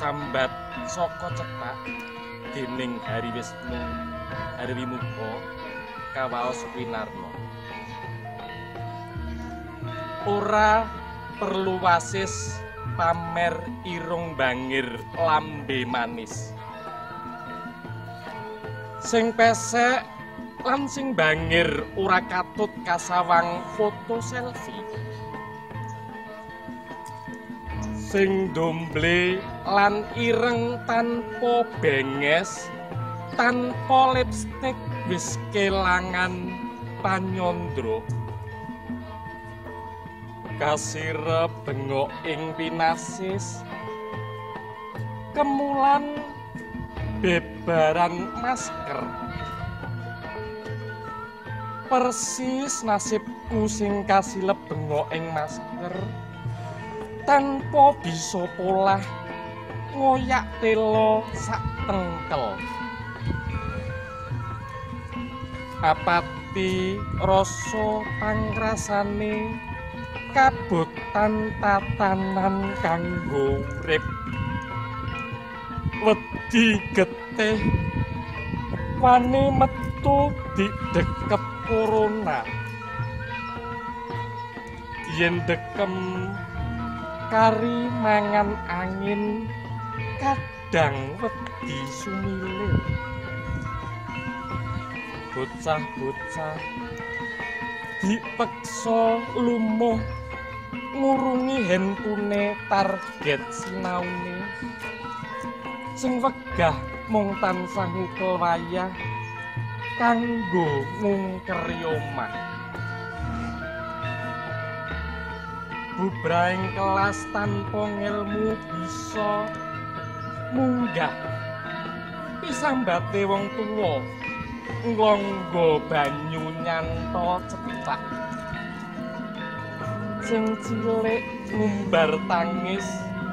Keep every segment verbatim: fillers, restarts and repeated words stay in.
kasambat saka cethak dening Hari Wisnu Harwimuka kawaos winarna. Ora perlu wasis pamer irung bangir lambe manis. Sing pesek lan sing bangir ora katut kasawang foto selfie. Sing domble lan ireng tanpa benges, tanpa lipstik wis kelangan panyandra. Kasira bengok ing pinasis, kemulan bebaran masker. Persis nasibku sing kasilep bengok ing masker, tanpa bisa polah ngoyak telo sak tengkel. Apati rasa pangrasane kabutan tatanan kanggo urip. Wedi getih wani metu didekep corona. Yen dekem kari mangan angin kadang wedi sumilir. Bocah-bocah dipeksa lumuh ngurungi handphone target sinaune. Sing wegah mung tansah ngukel wayah kanggo ngungkeri omah. Bubraing kelas tanpa ngelmu bisa munggah pisambate wong tuwa nglonggo banyu nyanto cetak. Sing cilik ngumbar tangis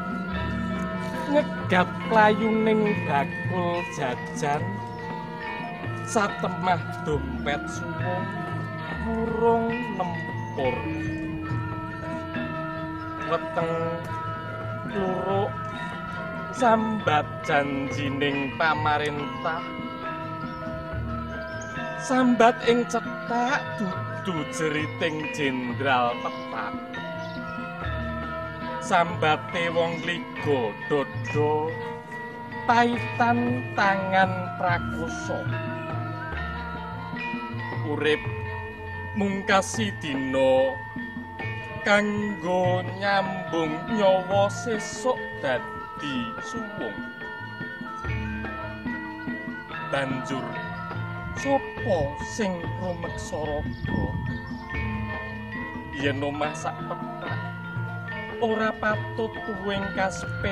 nyegat playuning bakul jajan, satemah dompet suwung burung nempur. Weteng kluruk sambat janjining pamarentah, sambat ing cethak dudu jeriting Jenderal Petak. Sambate wong liga dodo paitan tangan prakoso. Urip mungkasi dina kanggo nyambung nyawa sesuk dadi suwung. Banjur sapa sing rumeksa raga yen omah sak petak ora patut tuwing kaspe,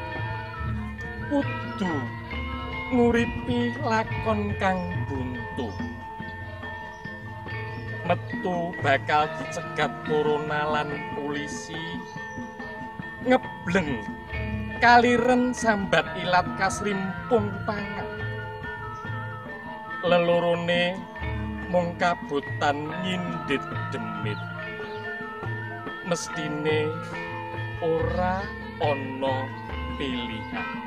kudu nguripi lakon kang buntu. Metu bakal dicegat corona lan polisi, ngebleng kaliren sambat ilat kasrimpung pangan. Lelorone mung kabutan nyindit demit. Mestine ora ana pilihan.